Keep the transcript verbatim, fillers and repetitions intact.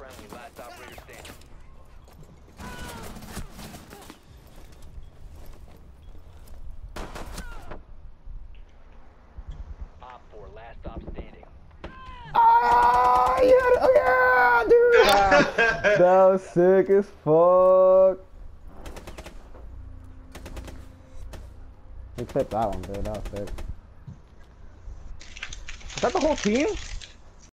friendly. Last operator standing. Op four, last stop standing. Ah, yeah, oh yeah, dude. That was sick as fuck. Except that one, dude. That was sick. Is that the whole team?